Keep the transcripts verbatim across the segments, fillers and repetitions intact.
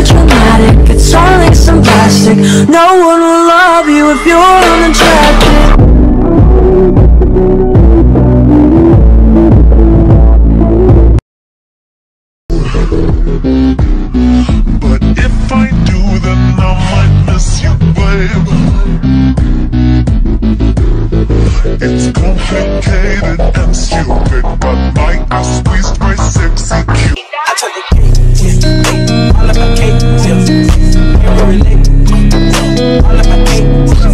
dramatic, it's only some plastic. No one will love you if you're unattractive. But if I do, then I might miss you, babe. It's complicated and stupid, but my I squeezed my sexy cute. I took the cake, yeah, all of my cake, yeah. You can relate, all of my cake,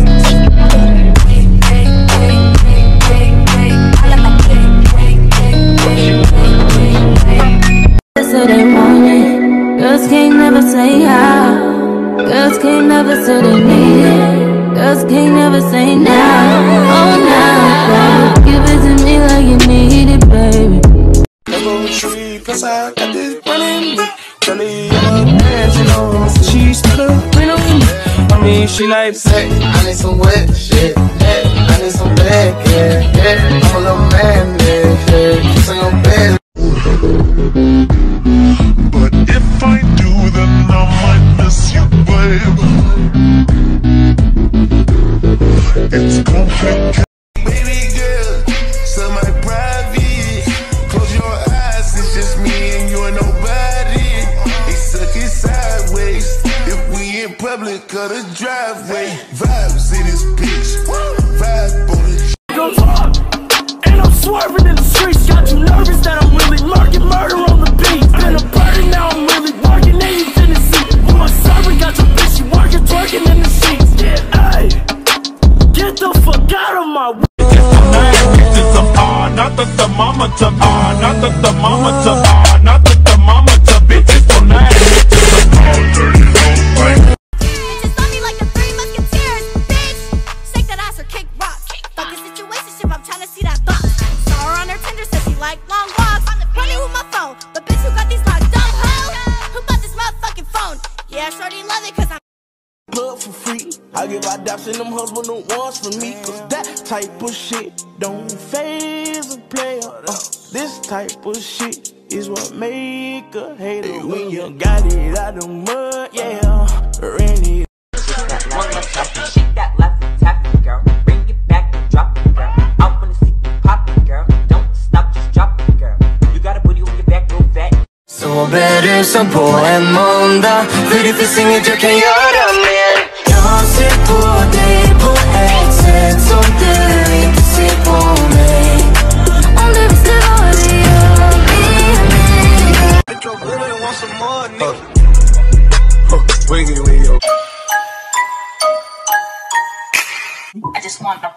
Yesterday morning, girls can't never say how. Girls can't never say they need it. Girls can't never say now. Oh, now, baby, give it to me like you need it, baby. Double tree, plus I got this running me. Jelly yellow pants, you know, so she stood up right on me. I mean, she like say, I need some wet shit, yeah. I need some bad, yeah, yeah. I'm a little man, yeah, yeah. So your bed. But if I do, then I might miss you, babe. It's complicated. Baby girl, so my private. Close your eyes, it's just me and you and nobody. They suck it sideways. If we in public, cut a driveway. Vibes in this bitch. Vibe on the goes on, and I'm swerving in the streets. Got you nervous that I'm really lurking, murder on the beat. Been a burden, now I'm really working, and you in the seat. With my servant, got your bitch, she working, twerking in the sheets. Yeah, ay, get the fuck out of my way. It's a ah, not that the mama to ah, not that the mama to ah, not that the mama to bitches so nice. Bitches love me like the Three Musketeers, bitch. Shake that ass or kick rocks. Fucking situationship, I'm tryna see that box. Saw her on her Tinder, said she like long walks. Running with my phone, but bitch, who got these locked? Dumb hoe. Who bought this motherfucking phone? Yeah, shorty love it, cause I'm Plug for free. I give out daps and them husband don't wants for me. Cause that type of shit don't phase a player. Uh, this type of shit is what make a hater. When you got it out the mud, yeah. Randy. Shake that left and tap it, girl. Bring it back and drop it, girl. I wanna see you pop it, girl. Don't stop, just drop it, girl. You got a booty on your back, real fat. Sover du som på en måndag, för det finns inget jag kan göra mer. Jag ser på dig på ett sätt som du inte ser på mig. Om du visste vad det gör med mig. I just want a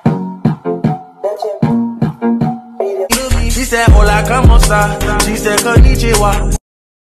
She said, hola, como esta? She said, konnichiwa.